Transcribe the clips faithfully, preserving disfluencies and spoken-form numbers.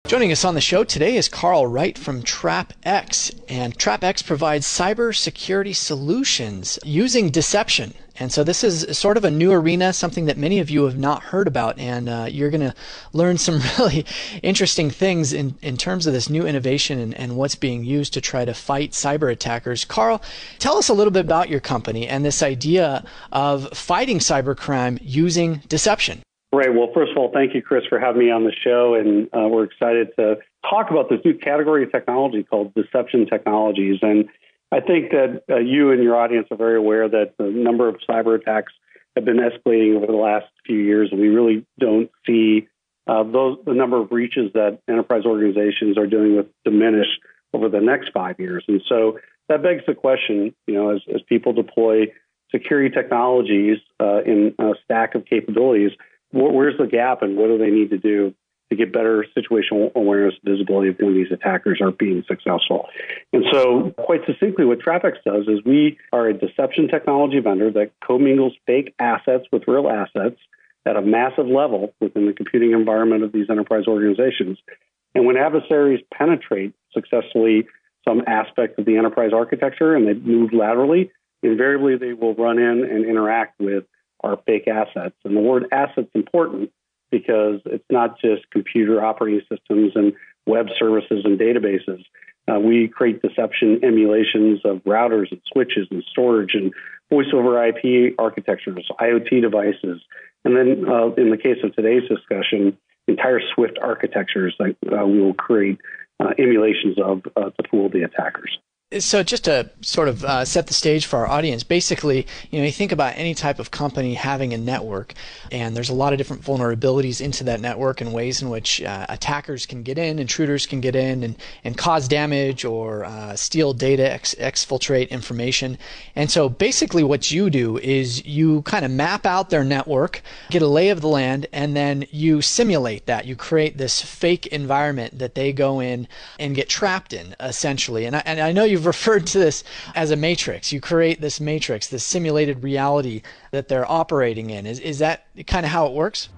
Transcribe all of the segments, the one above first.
Joining us on the show today is Carl Wright from TrapX, and TrapX provides cybersecurity solutions using deception. And so this is sort of a new arena, something that many of you have not heard about, and uh, you're going to learn some really interesting things in, in terms of this new innovation and, and what's being used to try to fight cyber attackers. Carl, tell us a little bit about your company and this idea of fighting cybercrime using deception. Right. Well, first of all, thank you, Chris, for having me on the show. And uh, we're excited to talk about this new category of technology called deception technologies. And I think that uh, you and your audience are very aware that the number of cyber attacks have been escalating over the last few years. And we really don't see uh, those the number of breaches that enterprise organizations are dealing with diminish over the next five years. And so that begs the question, you know, as, as people deploy security technologies uh, in a stack of capabilities, where's the gap and what do they need to do to get better situational awareness and visibility of when these attackers are being successful? And so quite succinctly, what TrapX does is we are a deception technology vendor that commingles fake assets with real assets at a massive level within the computing environment of these enterprise organizations. And when adversaries penetrate successfully some aspect of the enterprise architecture and they move laterally, invariably they will run in and interact with our fake assets. And the word asset's important because it's not just computer operating systems and web services and databases. Uh, we create deception emulations of routers and switches and storage and voice over I P architectures, IoT devices, and then uh, in the case of today's discussion, entire Swift architectures that uh, we will create uh, emulations of uh, to fool the attackers. So just to sort of uh, set the stage for our audience, basically, you know, you think about any type of company having a network, and there's a lot of different vulnerabilities into that network and ways in which uh, attackers can get in, intruders can get in and, and cause damage or uh, steal data, ex- exfiltrate information. And so basically what you do is you kind of map out their network, get a lay of the land, and then you simulate that. You create this fake environment that they go in and get trapped in, essentially. And I, and I know you You've referred to this as a matrix. You create this matrix, this simulated reality that they're operating in. Is, is that kind of how it works?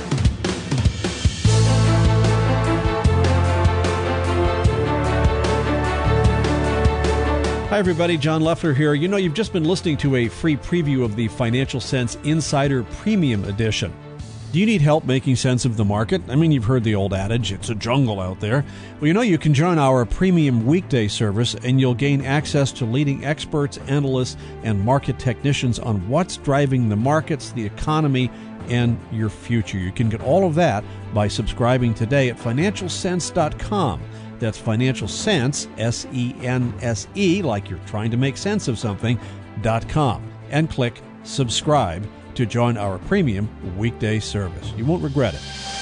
Hi, everybody. John Leffler here. You know, you've just been listening to a free preview of the Financial Sense Insider Premium Edition. Do you need help making sense of the market? I mean, you've heard the old adage, it's a jungle out there. Well, you know, you can join our premium weekday service and you'll gain access to leading experts, analysts, and market technicians on what's driving the markets, the economy, and your future. You can get all of that by subscribing today at financial sense dot com. That's Financial Sense, S E N S E, like you're trying to make sense of something, dot com, and click subscribe to join our premium weekday service. You won't regret it.